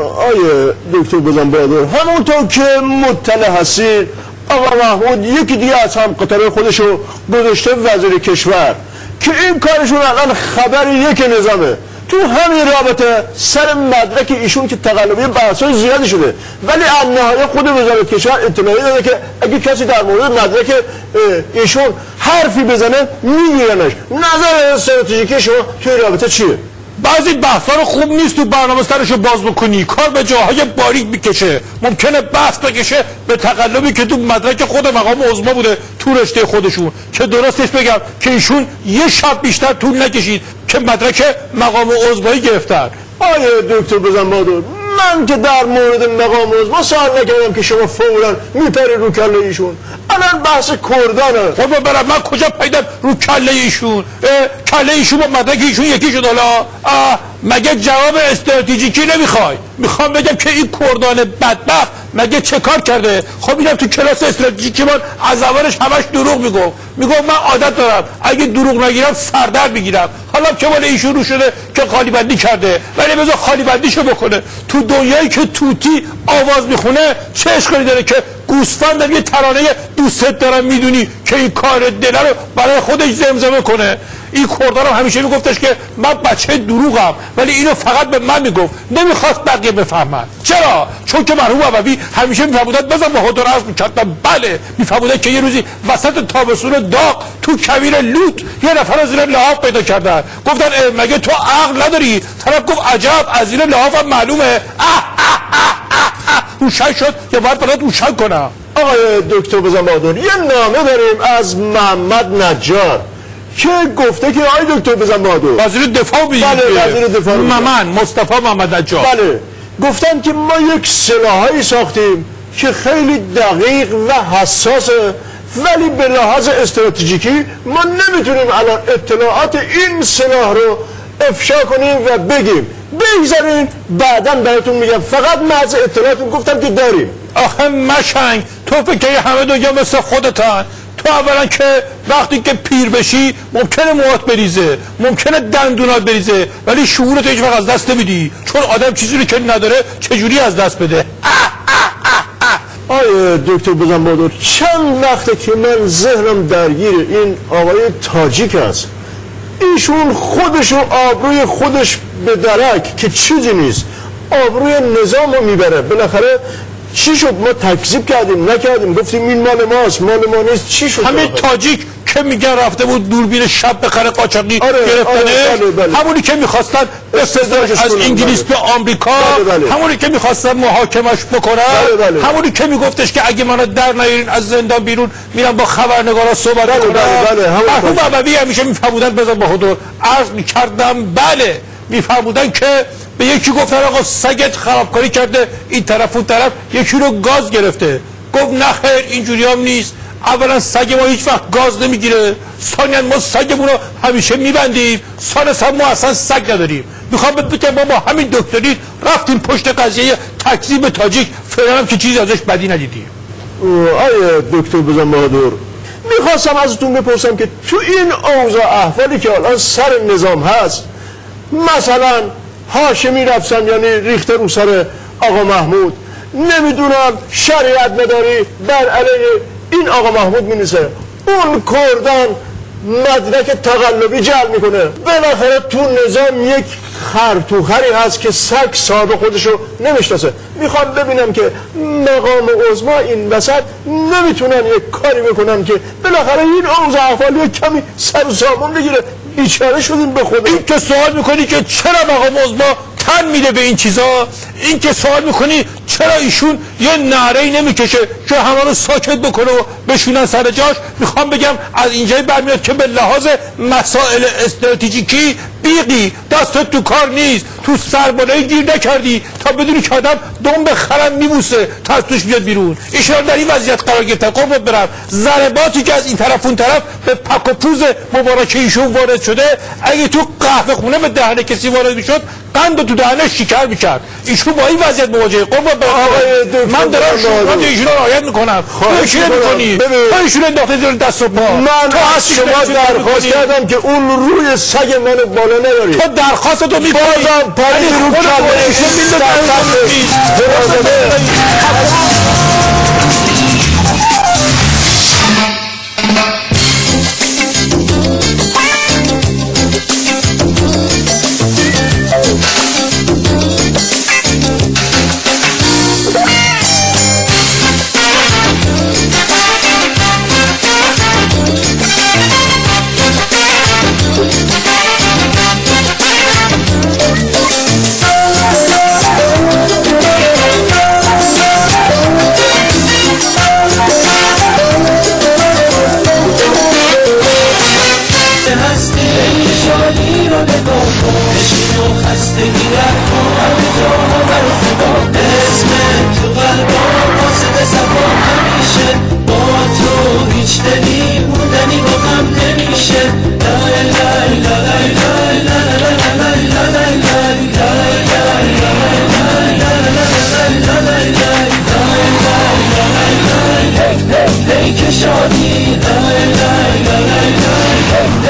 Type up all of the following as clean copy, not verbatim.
آیه دکتر بزن بهادر، همونطور که مطلع هستید آقا محمود یکی دیگه از هم قطاره خودشو گذاشته وزیر کشور که این کارشون الان خبر یک نظامه. تو همین رابطه سر مدرک ایشون که تقلبی بحثای زیادی شده، ولی از نهایت خود وزارت کشور اطلاعی داده که اگه کسی در مورد مدرک ایشون حرفی بزنه میگیرنش. نظر استراتژیکی شما توی رابطه چیه؟ بعضی بحثا رو خوب نیست تو برنامه سرشو باز بکنی، کار به جاهای باریک میکشه. ممکنه بحث بکشه به تقلبی که تو مدرک خود مقام عظما بوده تو رشته خودشون، که درستش بگم که ایشون یه شب بیشتر طول نکشید که مدرک مقام عظمایی گرفتن. آیه دکتر بزن بهادر، من که در مورد مقام عظما سوال نکردم که شما فوراً میپرید رو کله ایشون. الان بحث کردانه. خب برم من کجا پیدم رو کله ایشون؟ کله ایشون با مدرک ایشون یکی شد. حالا مگه جواب استراتژیکی نمیخوای؟ میخوام بگم که این کردان بدبخت مگه چه کار کرده؟ خب اینم تو کلاس استراتژیکی من از اولش همش دروغ میگم من عادت دارم اگه دروغ نگیرم سردرد میگیرم. حالا که مال ایشون رو شده که خالی بندی کرده، ولی بذار خالی بندیشو بکنه. تو دنیایی که توتی آواز میخونه چه اشکالی داره که گوسفند یه ترانه دوست دارم میدونی که این کار دل رو برای خودش زمزمه کنه. این کردان همیشه میگفتش که من بچه دروغم، ولی اینو فقط به من میگفت، نمیخواست بقیه بفهمن. چرا؟ چون که مرحوم ابوی همیشه میفهمودن بزن بهادر عرض میکردن بله، میفهمودن که یه روزی وسط تابستون داغ تو کویر لوط یه نفر زیر لحاف پیدا کردن، گفتن مگه تو عقل نداری؟ طرف گفت عجب از زیر لحافم معلومه. روشن شد یا باید برات روشن کنم. آقای دکتر بزن بهادر، یه نامه داریم از محمد نجار که گفته که آقای دکتر بزن بهادر وزیر دفاع بله وزیر دفاع مصطفی محمد نجار بله گفتن که ما یک سلاحی ساختیم که خیلی دقیق و حساسه، ولی به لحاظ استراتژیکی ما نمیتونیم الان اطلاعات این سلاح رو افشا کنیم و بگیم، بگذارین بعدا براتون میگم. فقط محض اطلاعاتون گفتم که داریم. آخه مشنگ تو فکر همه دنیا مثل خودتن. تو اولا که وقتی که پیر بشی ممکنه موهات بریزه، ممکنه دندونات بریزه، ولی شعورت هیچ وقت از دست نمیدی، چون آدم چیزی رو که نداره چجوری از دست بده. آیه دکتر بزن بهادر، چند وقته که من ذهنم درگیر این آقای تاجیک است. ایشون خودش و آبروی خودش به درک که چیزی نیست آبروی نظام رو میبره. بالاخره چی شد؟ ما تکذیب کردیم نکردیم، گفتیم این مال ماست، مال ما نیست. چی شد؟ همین تاجیک که میگن رفته بود دوربین شب بخره قاچاقی گرفتنه، همونی که میخواستن بفرستنش از انگلیس به آمریکا، همونی که میخواستن محاکمش بکنن، همونی که میگفتش که اگه منو در نیارین از زندان بیرون میرم با خبرنگارا صحبت کنم. مرحوم ابوی همیشه میفهمودن بزن بهادر عرض میکردم بله، میفهمودن که به یکی گفتن آقا سگت خرابکاری کرده این طرف اون طرف، یکی رو گاز گرفته، گفت نه خیر اینجوری هم نیست. اولا سگ ما هیچ وقت گاز نمیگیره، ثانیا ما سگمون رو همیشه میبندیم، ثالثا ما اصلا سگ نداریم. میخوام بگم ما با همین دکتری رفتیم پشت قضیه تکذیب تاجیک، فعلا هم که چیزی ازش بدی ندیدیم. آیه دکتر بزن بهادر، میخواستم ازتون بپرسم که تو این اوضاع احوالی که الان سر نظام هست، مثلا هاشمی رفسنجانی ریخته رو سر آقا محمود، نمیدونم شریعت مداری بر علیه این آقا محمود مینیسه، اون کردان مدرک تقلبی جعل میکنه، بالاخره تو نظام یک خرطوخری هست که سگ صاحب خودشو نمیشناسه. میخوام ببینم که مقام عظما این وسط نمیتونن یک کاری بکنن که بالاخره این اوضاع احوالی کمی سر و سامان بگیره. بیچاره شدیم به خدا. این که سوال میکنی که چرا مقام عظما تن میده به این چیزا، این که سوال میکنی چرا ایشون یه نعره‌ای نمیکشه که همه رو ساکت بکنه و بشونن سر جاش، میخوام بگم از اینجایی برمیاد که به لحاظ مسائل استراتژیکی بیقی دستت تو کار نیست، تو سربالایی گیر نکردی تا بدونی که آدم دنب خرم میبوسه تا از توش بیاد بیرون. ایشان در این وضعیت قرار گرفته. قربت برم ضرباتی که از این طرف اون طرف به پک و پوز مبارکه ایشون وارد شده، اگه تو قهوه خونه به دهن کسی وارد میشد قند تو دهنش شکر میکرد. ایشون با این وضعیت مواجهه. قربت برم من دارم شروعات ایشون رو رعایت میکنم، تو ایشون نمیکنی، تو ایشون انداخته زیر دست و پا. من از شما درخواست کردم که اون روی سگ منو بالا بالا نداری تو درخواست تو میکنی بازم پاری رو کله ایشون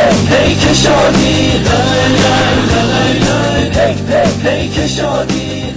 شادی